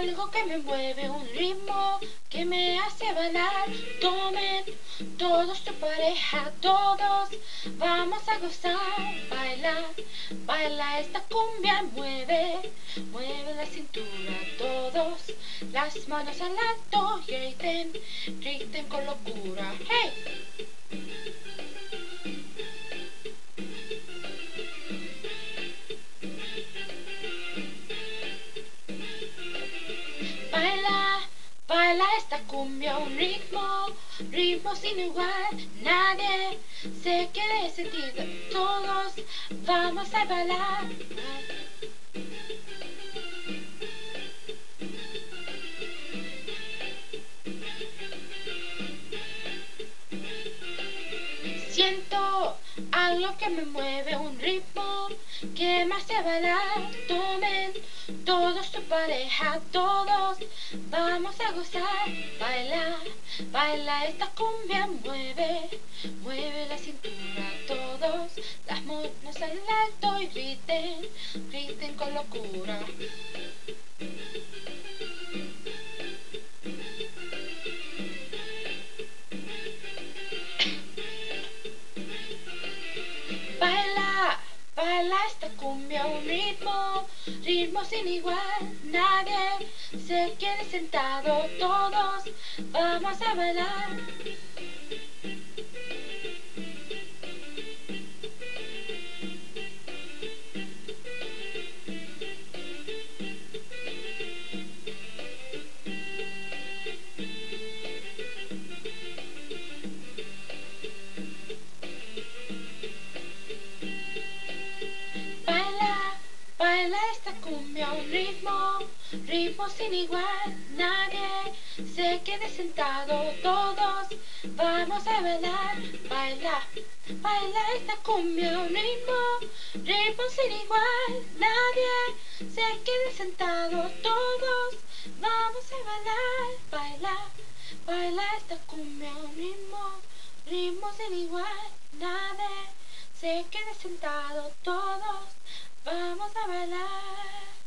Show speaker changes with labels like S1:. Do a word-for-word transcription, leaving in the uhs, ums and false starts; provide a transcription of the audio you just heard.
S1: algo que me mueve, un ritmo que me hace bailar. Tomen todos tu pareja, todos vamos a gozar. Baila, baila esta cumbia, mueve, mueve la cintura. Todos las manos al alto, griten, griten con locura. ¡Hey! Baila, baila esta cumbia, un ritmo, ritmo sin igual. Nadie se quede sentido, todos vamos a bailar. Siento algo que me mueve, un ritmo que me hace bailar. Tomen todos tu pareja, todos vamos a gozar. Baila, baila esta cumbia, mueve, mueve la cintura. Todos las manos al alto y griten, griten con locura. Baila, baila esta cumbia, un ritmo, ritmo sin igual. Nadie se quede sentado, todos vamos a bailar. Baila esta cumbia, un ritmo, ritmo sin igual. Nadie se quede sentado, todos vamos a bailar. Baila, baila esta cumbia, un ritmo, ritmo sin igual. Nadie se quede sentado, todos vamos a bailar. Baila, baila esta cumbia, un ritmo, ritmo sin igual. Nadie se quede sentado, todos vamos a bailar.